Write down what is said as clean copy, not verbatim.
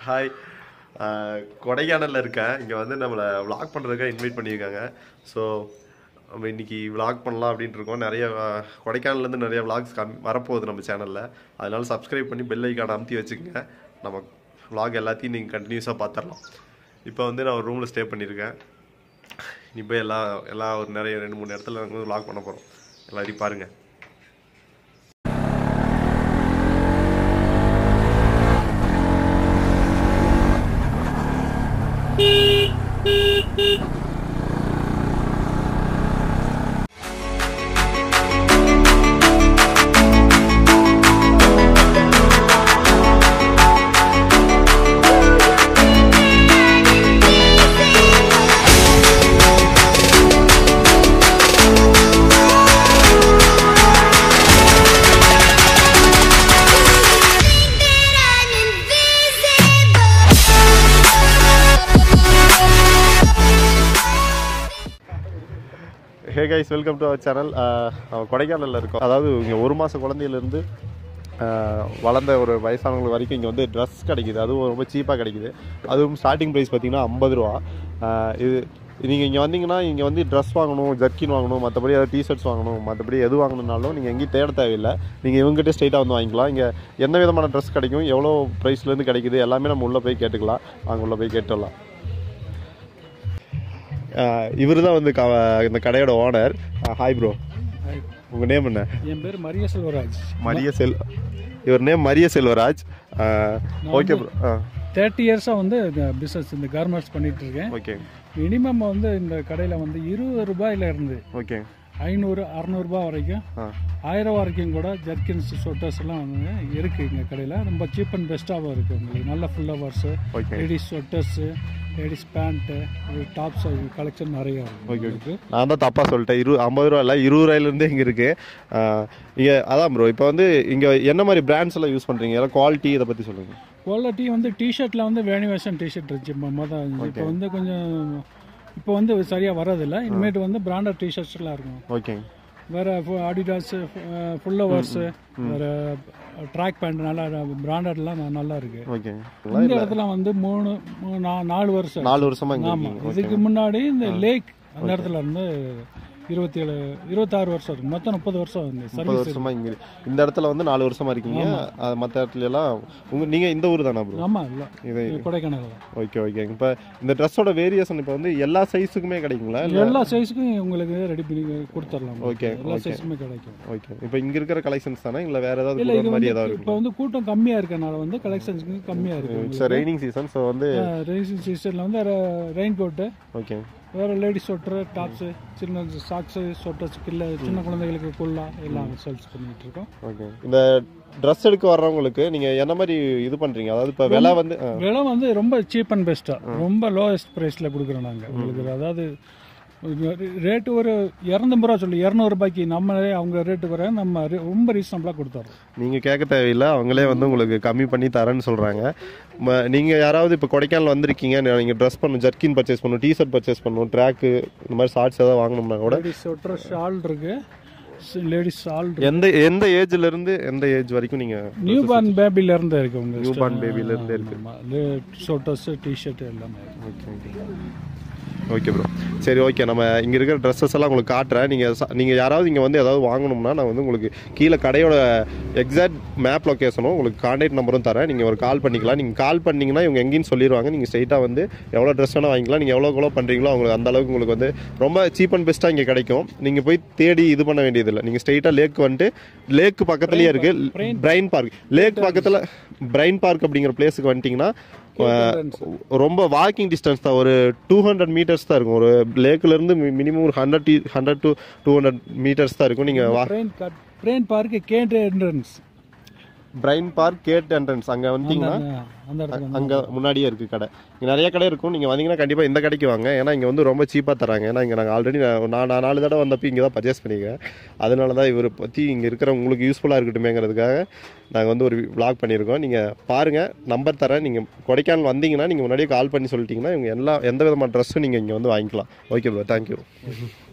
Hi, கொடைக்கானலில் இருக்கேன். இங்கே வந்து நம்மளை விளாக் பண்ணுறதுக்காக இன்வைட் பண்ணியிருக்காங்க. ஸோ நம்ம இன்றைக்கி விளாக் பண்ணலாம் அப்படின்ட்டு இருக்கோம். நிறைய கொடைக்கானல்லேருந்து நிறைய விளாக்ஸ் வரப்போகுது நம்ம சேனலில். அதனால சப்ஸ்கிரைப் பண்ணி பெல் ஐக்கானை அமுத்தி வச்சுக்கோங்க. நம்ம விளாக் எல்லாத்தையும் நீங்கள் கண்டினியூஸாக பார்த்துடலாம். இப்போ வந்து நான் ஒரு ரூமில் ஸ்டே பண்ணியிருக்கேன். இப்போ எல்லாம் ஒரு நிறைய 2-3 இடத்துல நாங்கள் வந்து விளாக் பண்ண போகிறோம். எல்லாத்தையும் பாருங்கள். Hey guys, welcome to our channel. கொடைக்கானலில் இருக்கோம். அதாவது இங்கே 1 மாத குழந்தையிலேருந்து வளர்ந்த ஒரு வயசானவங்களுக்கு வரைக்கும் இங்கே வந்து ட்ரெஸ் கிடைக்கிது. அதுவும் ரொம்ப சீப்பாக கிடைக்கிது. அதுவும் ஸ்டார்டிங் ப்ரைஸ் பார்த்திங்கன்னா 50 ரூபா. இது நீங்கள் இங்கே வந்தீங்கன்னா இங்கே வந்து ட்ரெஸ் வாங்கணும், ஜர்க்கின் வாங்கணும், மற்றபடி ஏதாவது டிஷர்ட்ஸ் வாங்கணும், மற்றபடி எது வாங்கணுன்னாலும் நீங்கள் எங்கேயும் தேட தேவையில்லை. நீங்கள் இவங்ககிட்ட ஸ்ட்ரெயிட்டாக வந்து வாங்கிக்கலாம். இங்கே என்ன விதமான ட்ரெஸ் கிடைக்கும், எவ்வளோ ப்ரைஸ்லேருந்து கிடைக்குது எல்லாமே நம்ம உள்ளே போய் கேட்டுக்கலாம். வாங்க உள்ளே போய் கேட்டுடலாம். இவர் தான் வந்து இந்த கடையோட ஓனர். ஹாய் ப்ரோ, உங்கள் நேம் என்ன? என் பேர் மரிய செல்வராஜ். இவர் name Maria Selvaraj. Okay bro. 30 இயர்ஸாக வந்து பிஸ்னஸ் இந்த கார்மெண்ட்ஸ் பண்ணிட்டு இருக்கேன். ஓகே. மினிமம் வந்து இந்த கடையில் வந்து 20 ரூபாயில இருந்து ஓகே 500-600 ரூபாய் வரைக்கும் 1000 வரைக்கும் கூட ஜர்க்கின்ஸ் ஸ்வெட்டர்ஸ் எல்லாம் வந்து இருக்குது எங்கள் கடையில். ரொம்ப சீப் அண்ட் பெஸ்ட்டாகவும் இருக்குது. உங்களுக்கு நல்ல pullovers, ladies sweaters, ladies pant, tops collection நிறையா இருக்குது. நான் தான் தப்பாக சொல்லிட்டேன். 50 ரூபா இல்லை, 20 ரூபாயிலேருந்து இங்கே இருக்குது. இங்கே அதான் ப்ரோ, இப்போ வந்து இங்கே என்ன மாதிரி பிராண்ட்ஸ் எல்லாம் யூஸ் பண்ணுறீங்க? எல்லாம் குவாலிட்டி இதை பற்றி சொல்லுங்கள். குவாலிட்டி வந்து டிஷர்ட்டில் வந்து வேணிவேஷன் டிஷர்ட் இருந்துச்சு மொதல். இப்போ வந்து கொஞ்சம் இப்போ வந்து சரியாக வரதில்லை. இனிமேட்டு வந்து பிராண்டட் டிஷர்ட்ஸ்லாம் இருக்கும். ஓகே. வேறு அடிடாஸு, ஃபுல் ஹவர்ஸு, வேறு ட்ராக் பேண்ட் நல்லா பிராண்டட்லாம் நல்லா இருக்கு. ஓகே. இந்த இடத்துல வந்து 4 வருஷம். ஆமாம். இதுக்கு முன்னாடி இந்த லேக் அந்த இடத்துல இருந்து 26 வருஷம் இருக்கு. மொத்தம் 30 வருஷம். 30 வருஷமா இங்கே இந்த இடத்துல வந்து 4 வருஷமா இருக்கீங்க. மற்ற இடத்துல எல்லாம் நீங்கள் இந்த ஊர் தானே ப்ரோ? ஆமாம். இல்லை, இது கொடைக்கானல் தான். Okay okay. இப்போ இந்த ட்ரெஸ்ஸோட வேரியேஷன் இப்போ வந்து எல்லா சைஸுக்குமே கிடைக்குங்களா? எல்லா சைஸுக்கும் உங்களுக்கு ரெடி பண்ணி கொடுத்துடலாம். ஓகே. எல்லா சைஸுமே கிடைக்கும். ஓகே. இப்போ இங்கே இருக்கிற கலெக்ஷன்ஸ் தானே, இல்லை வேறு ஏதாவது மாதிரி ஏதாவது? இப்போ வந்து கூட்டம் கம்மியாக இருக்கனால வந்து கலெக்ஷன்ஸுக்கு கம்மியாக இருக்குது. It's raining season. ஸோ வந்து ரெய்னிங் சீசனில் வந்து ரெயின் கோட்டு, ஓகே, வேறு லேடிஸ் ஸ்வெட்டரு, டாப்ஸு, சின்ன சாக்ஸு, ஸ்வெட்டர்ஸ், கில்ல சின்ன குழந்தைகளுக்கு குல்லா எல்லாம் சேல்ஸ் பண்ணிகிட்டு இருக்கோம். ஓகே. இந்த ட்ரெஸ் எடுக்க வர்றவங்களுக்கு நீங்கள் என்ன மாதிரி இது பண்ணுறீங்க? அதாவது இப்போ விலை வந்து ரொம்ப சீப் அண்ட் பெஸ்ட்டாக, ரொம்ப லோவஸ்ட் ப்ரைஸில் கொடுக்குறோம் நாங்கள் உங்களுக்கு. அதாவது ரேட்டு ஒரு 250 ரூபா சொல்லி 200 ரூபாய்க்கு நம்மளே அவங்க ரேட்டு வர நம்ம ரொம்ப ரீசனபிளாக கொடுத்துறோம். நீங்கள் கேட்க தேவையில்லை, அவங்களே வந்து உங்களுக்கு கம்மி பண்ணி தரேன்னு சொல்கிறாங்க. நீங்கள் யாராவது இப்போ கொடைக்கானல் வந்திருக்கீங்க, நீங்கள் ட்ரெஸ் பண்ணணும், ஜர்க்கின் பர்ச்சேஸ் பண்ணணும், டிஷர்ட் பர்ச்சேஸ் பண்ணணும், ட்ராக்கு இந்த மாதிரி ஷார்ட்ஸ் ஏதாவது வாங்கணும்னா கூட ஸ்வெட்டர், ஷால் இருக்குது. லேடிஸ் ஷால் எந்த ஏஜ்ல இருந்து எந்த ஏஜ் வரைக்கும் நீங்கள்? நியூ பார்ன் பேபில இருந்து இருக்கு. உங்களுக்கு நியூ பார்ன் பேபில இருந்து இருக்கு. ஸ்வெட்டர்ஸ், டிஷர்ட் எல்லாமே. Okay okay bro. சரி, ஓகே. நம்ம இங்கே இருக்கிற ட்ரெஸ்ஸஸ் எல்லாம் உங்களுக்கு காட்டுறேன். நீங்கள் யாராவது இங்கே வந்து ஏதாவது வாங்கணும்னா நான் வந்து உங்களுக்கு கீழே கடையோட எக்ஸாக்ட் மேப் லொக்கேஷனும் உங்களுக்கு கான்டாக்ட் நம்பரும் தரேன். நீங்கள் ஒரு கால் பண்ணிக்கலாம். நீங்கள் கால் பண்ணிங்கன்னா இவங்க எங்கேன்னு சொல்லிடுவாங்க. நீங்கள் ஸ்ட்ரைட்டாக வந்து எவ்வளோ ட்ரெஸ் வேணால் வாங்கிக்கலாம். நீங்கள் எவ்வளோ பண்ணுறீங்களோ அவங்களுக்கு அந்த அளவுக்கு உங்களுக்கு வந்து ரொம்ப சீப் அண்ட் பெஸ்ட்டாக இங்கே கிடைக்கும். நீங்கள் போய் தேடி இது பண்ண வேண்டியதில்லை. நீங்கள் ஸ்ட்ரைட்டாக லேக் வந்துட்டு, லேக்கு பக்கத்துலேயே இருக்குது பிரைன் பார்க். லேக் பக்கத்தில் பிரைன் பார்க் அப்படிங்கிற பிளேஸுக்கு வந்துட்டிங்கன்னா ரொம்ப வாக்கிங் டிஸ்டன்ஸ் தான். ஒரு 200 மீட்டர்ஸ் தான் இருக்கும். ஒரு லேக்ல இருந்து மினிமம் ஒரு 100 to 200 மீட்டர்ஸ் தான் இருக்கும். நீங்க Bryant Park gate entrance, Bryant Park gate entrance அங்கே வந்தீங்கன்னா அங்கே முன்னாடியே இருக்குது கடை. இங்கே நிறைய கடை இருக்கும். நீங்கள் வந்தீங்கன்னா கண்டிப்பாக இந்த கடைக்கு வாங்க. ஏன்னா இங்கே வந்து ரொம்ப சீப்பாக தராங்க. ஏன்னா இங்கே நாங்கள் ஆல்ரெடி நான் 4 தடவை வந்தப்போ இங்கே தான் பர்ச்சேஸ் பண்ணிக்கிறேன். அதனால தான் இவரை பற்றி இங்கே இருக்கிற உங்களுக்கு யூஸ்ஃபுல்லாக இருக்கட்டுமேங்கிறதுக்காக நாங்கள் வந்து ஒரு vlog பண்ணியிருக்கோம். நீங்கள் பாருங்கள், நம்பர் தரேன். நீங்கள் கொடைக்கானல் வந்தீங்கன்னா நீங்கள் முன்னாடியே கால் பண்ணி சொல்லிட்டீங்கன்னா இவங்க எந்த விதமான ட்ரெஸ்ஸும் நீங்கள் இங்கே வந்து வாங்கிக்கலாம். Okay bro, thank you.